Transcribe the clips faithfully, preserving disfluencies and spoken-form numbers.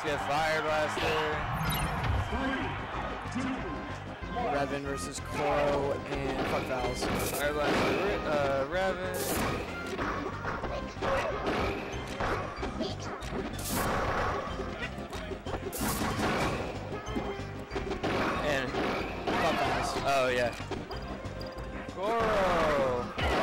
we have Fire Blaster. Revan versus Koro and Fuck Vowels. Fire Blaster, uh, Revan. And Fuck Vowels. oh yeah. Koro.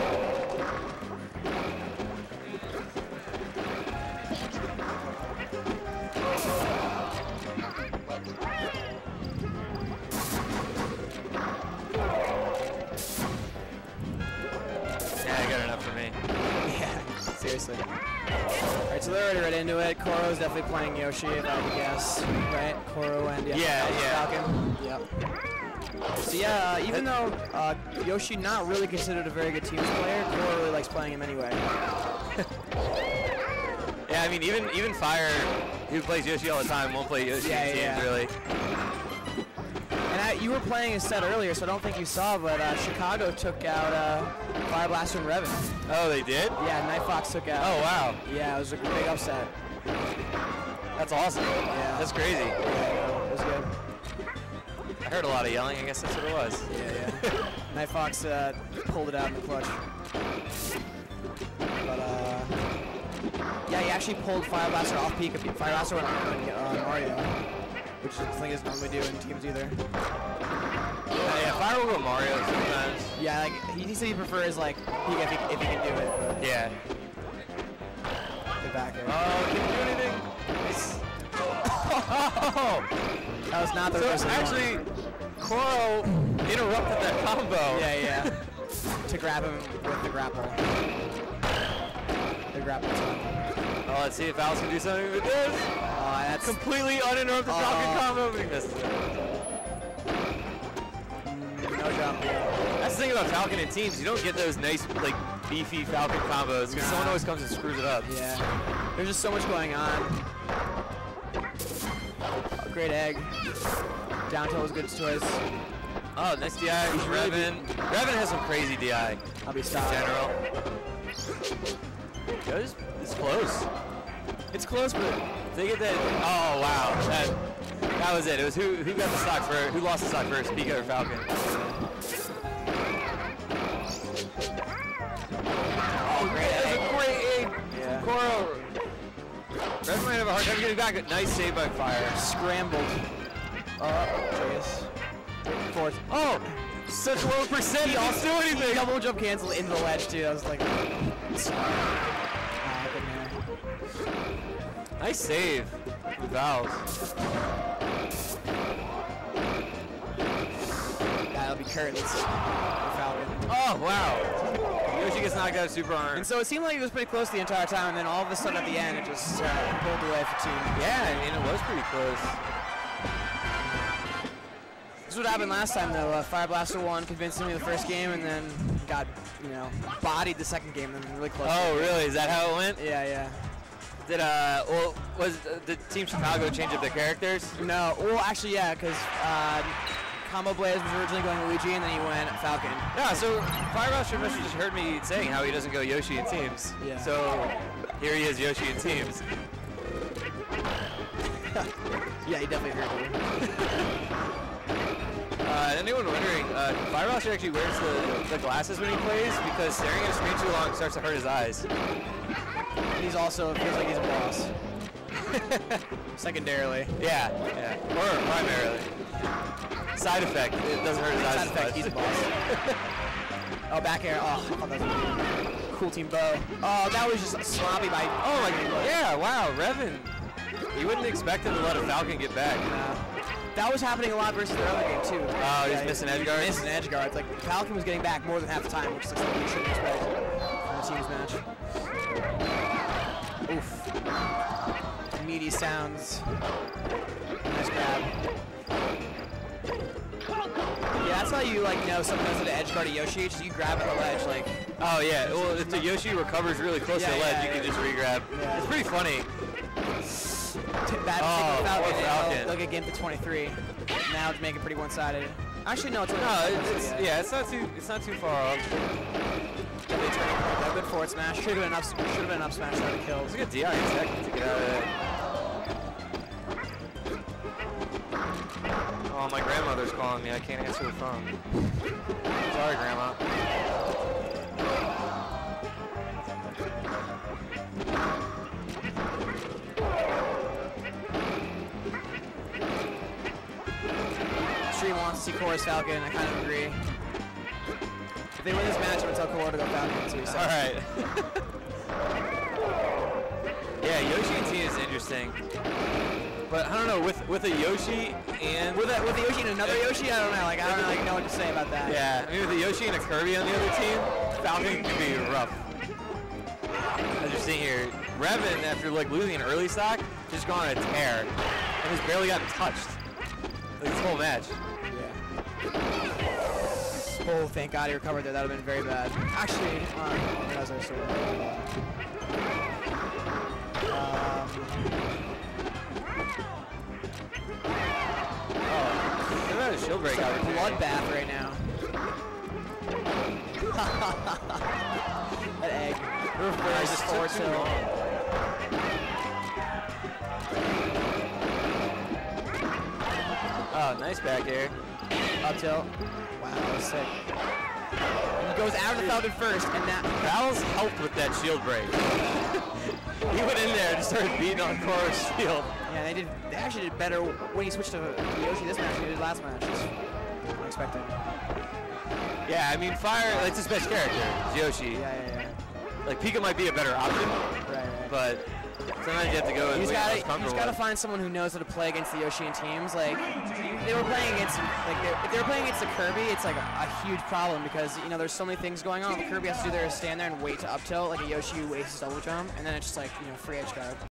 Yeah, good enough for me. Yeah, seriously. Alright, so they're already right into it. Koro's definitely playing Yoshi, if I had to guess. Right? Koro and yeah, Yeah, yeah. Falcon. Yep. So yeah, uh, even though uh, Yoshi not really considered a very good teams player, Koro really likes playing him anyway. Yeah, I mean, even even Fire, who plays Yoshi all the time, won't play Yoshi Yeah, in teams, yeah. really. And I, you were playing a set earlier, so I don't think you saw, but uh, Chicago took out uh, Fire Blaster and Revan. Oh, they did? Yeah, Night Fox took out. Oh, wow. Yeah, it was a big upset. That's awesome. Yeah. That's crazy. Yeah, it was good. I heard a lot of yelling. I guess that's what it was. Yeah, yeah. Night Fox uh, pulled it out in the clutch. But, uh, yeah, he actually pulled Fire Blaster off peak. Fire Blaster went on uh, Mario, which I think doesn't normally do in teams either. Yeah, yeah, Fire will go Mario sometimes. Yeah, like, he, he said he prefers, like, peak if he, if he can do it. But Yeah. the back air. Oh, can you do anything? Nice. Oh! That was not the So first actually, Koro interrupted that combo. Yeah, yeah. To grab him with the grapple. The grapple time. Oh, let's see if Vowels can do something with this. Oh, that's Completely uninterrupted Uh-oh. Falcon combo. But he missed it. no jump. That's the thing about Falcon and teams. You don't get those nice, like, beefy Falcon combos because Nah. someone always comes and screws it up. Yeah. There's just so much going on. Oh, great egg. Down tilt was a good choice. Oh, nice D I. He's really Revan. Revan has some crazy D I I'll be in stopped. general. It was, it's close. It's close, but They get that. Oh wow, that that was it. It was who who got the stock first, who lost the stock first, Pika or Falcon. oh, great That egg. was a great aim. Yeah. Koro. Revan might have a hard time getting back. Nice save by Fire. Scrambled. Oh, jeez. Fourth. Oh, such low percent. He also do anything. Double jump cancel into the ledge too. I was like, ah, good man. Nice save. Vowels. That'll be curtains for Falcon. Oh wow. Yoshi gets knocked out of super arm. And so it seemed like it was pretty close the entire time, and then all of a sudden at the end, it just uh, pulled away for team. Yeah, I mean it was pretty close. This is what happened last time, though. Uh, Fire Blaster won convincingly the first game, and then got, you know, bodied the second game, and then really close. Oh really? Is that how it went? Yeah, yeah. Did uh, well, was uh, did Team Chicago change up their characters? No, well, actually, yeah, because uh, Combo Blaze was originally going Luigi, and then he went Falcon. Yeah, so Fire Blaster must have just heard me saying how he doesn't go Yoshi in teams. Yeah. So here he is, Yoshi in teams. Yeah, he definitely heard you. Uh, anyone wondering, uh, Fire Blaster actually wears the, the glasses when he plays because staring at a screen too long starts to hurt his eyes. And he's also, feels like he's a boss. Secondarily. Yeah, yeah, or primarily. Side effect, it doesn't hurt his eyes Side as effect, much. he's a boss. Oh, back air. Oh, I thought that was a cool team bow. Oh, that was just sloppy by. Oh my god, yeah, wow, Revan. You wouldn't expect him to let a Falcon get back. Uh, that was happening a lot versus the other game, too. Oh, he's missing edge guards? Missing edge guards. Like, Falcon was getting back more than half the time, which is something you shouldn't expect from a team's match. Oof. Meaty sounds. Nice grab. Yeah, that's how you, like, know someone knows how to edge guard a Yoshi. Just you grab at the ledge, like. Oh yeah, well if the Yoshi recovers really close Yeah, to the ledge, yeah, you can yeah. just re-grab. Yeah. It's pretty funny. Bad Oh, mistake with Falcon. poor and Falcon. They'll, they'll get game to twenty-three. Now it's making it pretty one-sided. Actually, no, it's only No, one-sided, it's, so it's yeah, it's not too it's not too far off. Definitely turning point. Though. Good forward smash. Should have been up. Should have been up smash out of kills. It's a good D I tech to get out of there. calling me. I can't answer the phone. Sorry, Grandma. Stream wants to see Chorus Falcon. I kind of agree. If they win this match, I'm gonna tell Core to go Falcon too. So. All right. Yeah, Yoshi and T is interesting. But I don't know, with with a Yoshi and with a with a Yoshi and another Yoshi, I don't know. Like I don't really know what to say about that. Yeah, I mean with a Yoshi and a Kirby on the other team, Falcon could be rough. As you're seeing here, Revan, after like losing an early stock, just gone on a tear and has barely gotten touched like this whole match. Yeah. Oh, thank God he recovered there. That would have been very bad. Actually, um, that was our sword. Um, Look at the shield break out. Bloodbath right now. That egg. Reverse forward tilt. Oh, nice back air. Up tilt. Wow, that was sick. And he goes out of the Falcon first, and that. Val's helped with that shield break. He went in there and started beating on Cora's shield. Yeah, they did. They actually did better when he switched to Yoshi this match than he did last match. It's unexpected. Yeah, I mean, Fire, like, it's his best character, is Yoshi. Yeah, yeah, yeah. Like, Pika might be a better option, Right, right. but sometimes you have to go and You just gotta, you comfortable. just gotta find someone who knows how to play against the Yoshi and teams. Like, they were playing against, like, they, if they were playing against the Kirby, it's like a, a huge problem because, you know, there's so many things going on. The Kirby has to do there is stand there and wait to up tilt, like a Yoshi who wastes double jump, and then it's just like, you know, free edge guard.